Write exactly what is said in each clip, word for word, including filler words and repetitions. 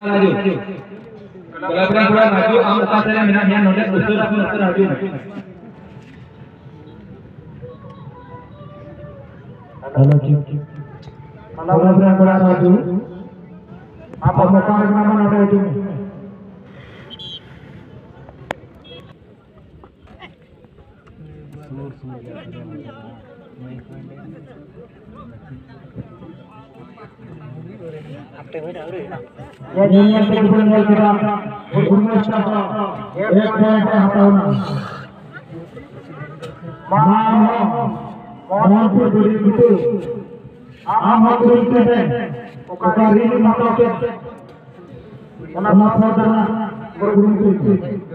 maju. Kalau kurang kurang maju, am lepas saya minat yang nolak usul aku nak maju. Kalau cik, kalau kurang kurang maju, apa muka nama nama itu? Ya dunia terkebun kita berguna sama एक point हटाना मां कौन से दूरी बिटू आम हाथ दूरी पे ओकारी माता के ओना माथा दाना berguna itu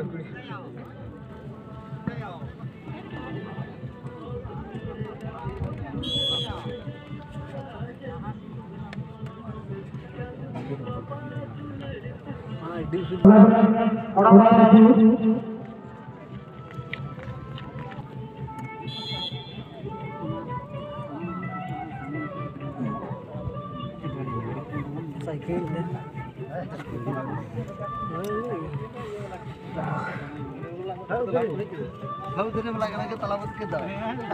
orang-orang maju cycle deh tahu dari belakang ke talawat ke dah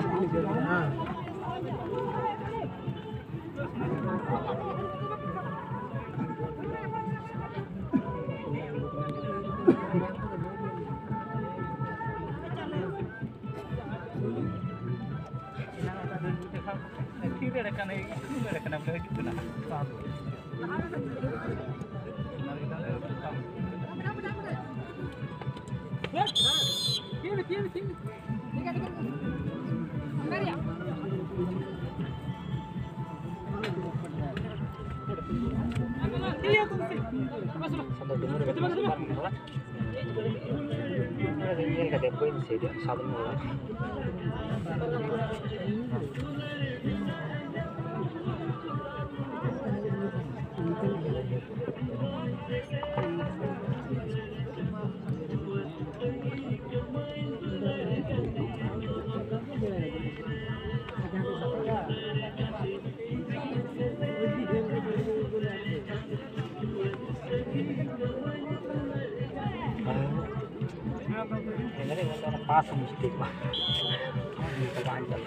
pas mesti mah kita panjang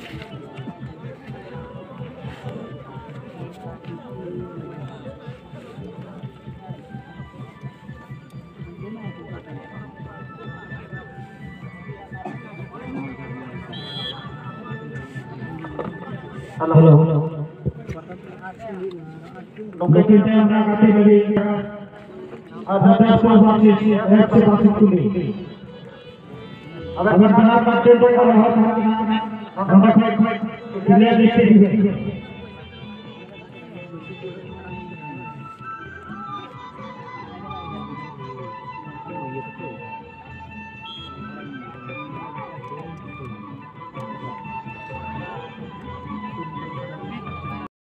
halo halo halo oke kita akan kasih lagi ada dashboard masih एक से बासठ कुली अगर बिहार का टेंडर का बहुत हम क्लियर लिस्ट है